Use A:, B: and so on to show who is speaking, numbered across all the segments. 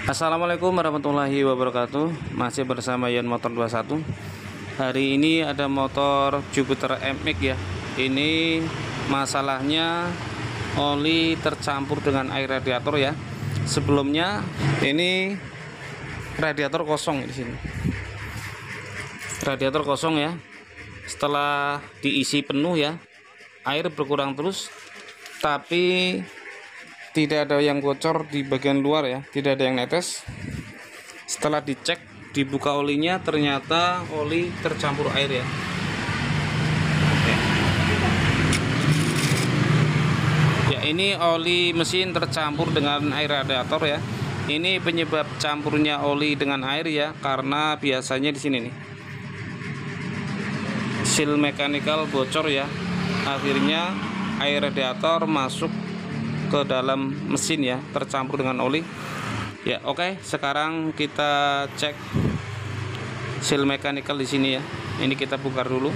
A: Assalamualaikum warahmatullahi wabarakatuh. Masih bersama Yon Motor 21. Hari ini ada motor Jupiter MX ya. Ini masalahnya oli tercampur dengan air radiator ya. Sebelumnya ini radiator kosong di sini. Radiator kosong ya. Setelah diisi penuh ya, air berkurang terus, tapi tidak ada yang bocor di bagian luar ya, tidak ada yang netes. Setelah dicek, dibuka olinya, ternyata oli tercampur air ya. Oke. Ya, ini oli mesin tercampur dengan air radiator ya. Ini penyebab campurnya oli dengan air ya, karena biasanya di sini nih seal mechanical bocor ya. Akhirnya air radiator masuk ke dalam mesin ya, tercampur dengan oli ya. Oke, sekarang kita cek seal mechanical di sini ya. Ini kita bongkar dulu.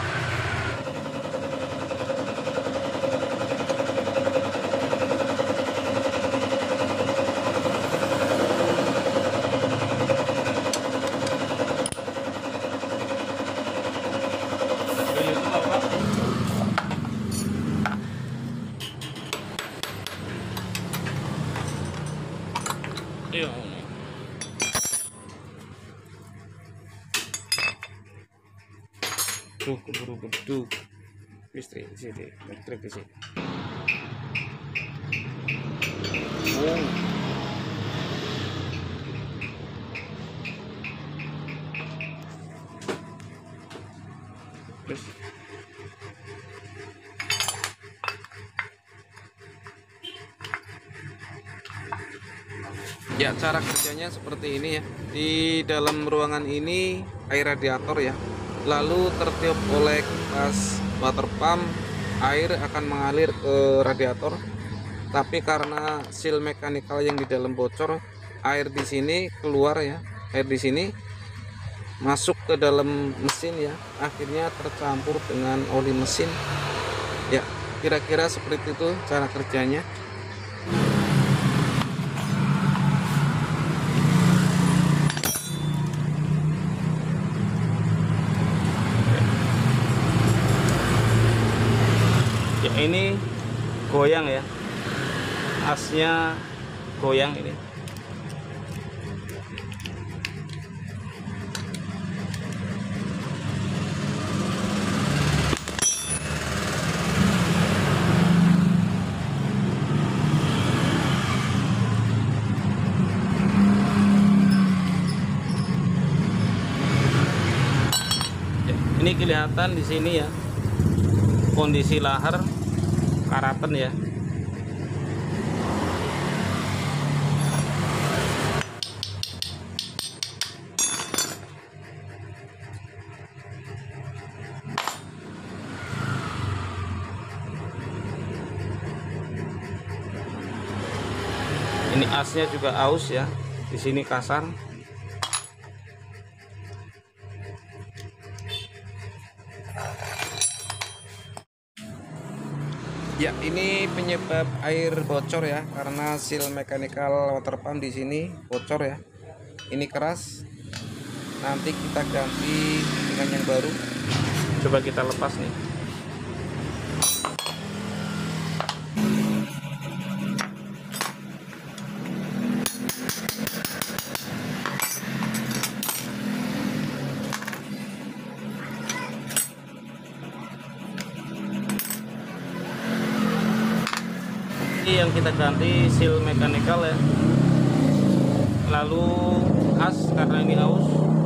A: Tuh, keburu beduk listrik di sini, elektrik di sini. Terus ya, cara kerjanya seperti ini ya. Di dalam ruangan ini air radiator ya, lalu tertiup oleh kipas water pump, air akan mengalir ke radiator. Tapi karena seal mechanical yang di dalam bocor, air di sini keluar ya, air di sini masuk ke dalam mesin ya, akhirnya tercampur dengan oli mesin ya. Kira-kira seperti itu cara kerjanya. Ya, ini goyang ya, asnya goyang ini. Ya, ini kelihatan di sini ya, kondisi lahar karaten ya. Ini asnya juga aus ya, di sini kasar. Ya, ini penyebab air bocor ya, karena seal mechanical water pump di sini bocor ya. Ini keras. Nanti kita ganti dengan yang baru. Coba kita lepas nih. Ini yang kita ganti seal mechanical ya, lalu as karena ini aus,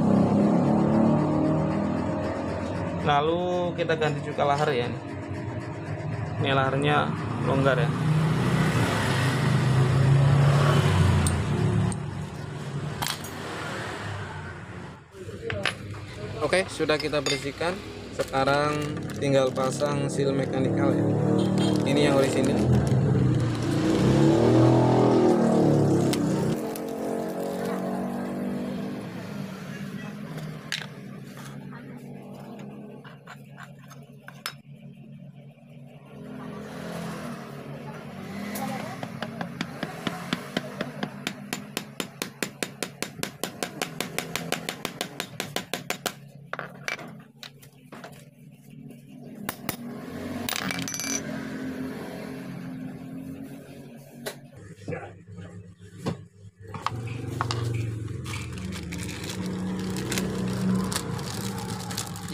A: lalu kita ganti juga lahar ya. Ini laharnya longgar ya. Oke, sudah kita bersihkan. Sekarang tinggal pasang seal mechanical ya. Ini yang orisinil.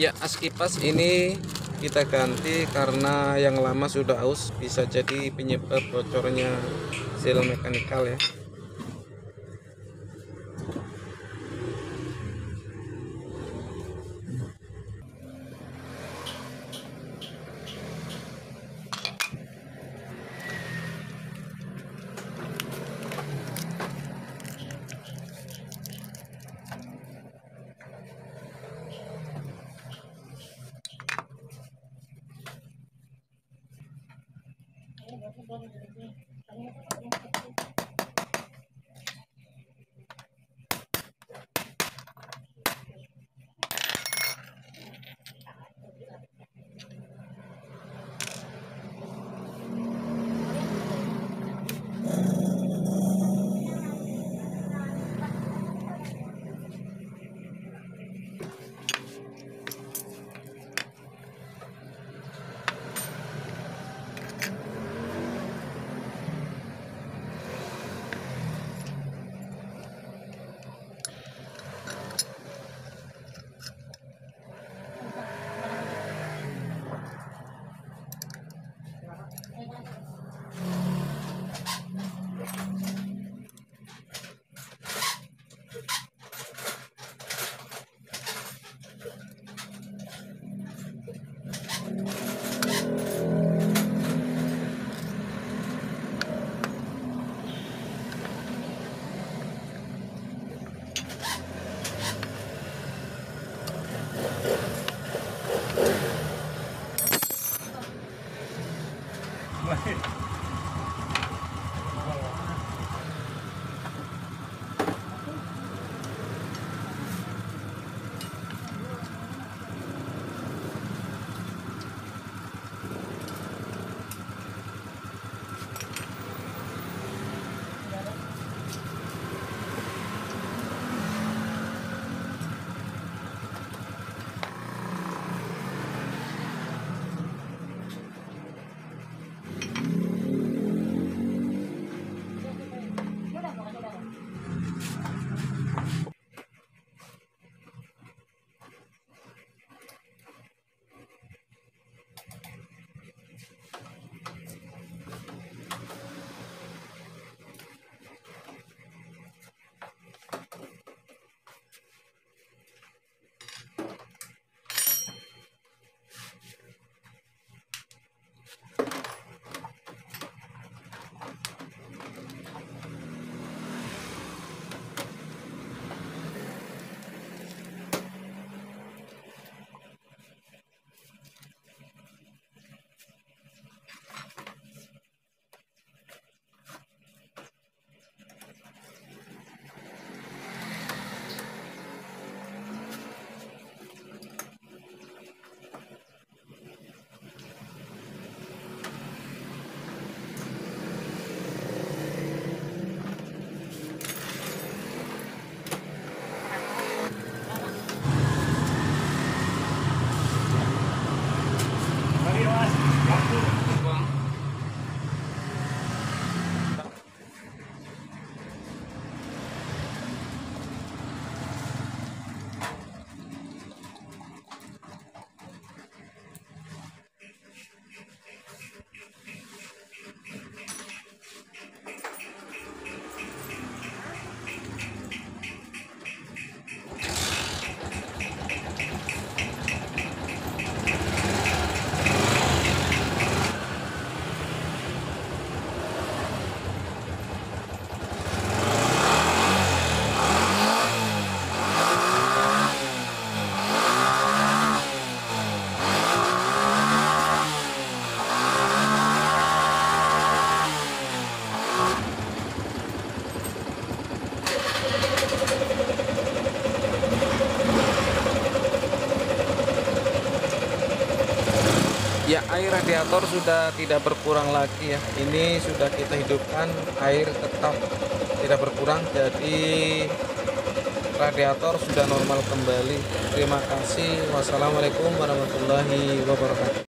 A: Ya, as kipas ini kita ganti karena yang lama sudah aus, bisa jadi penyebab bocornya seal mekanikal ya. Ya, air radiator sudah tidak berkurang lagi ya. Ini sudah kita hidupkan, air tetap tidak berkurang, jadi radiator sudah normal kembali. Terima kasih. Wassalamualaikum warahmatullahi wabarakatuh.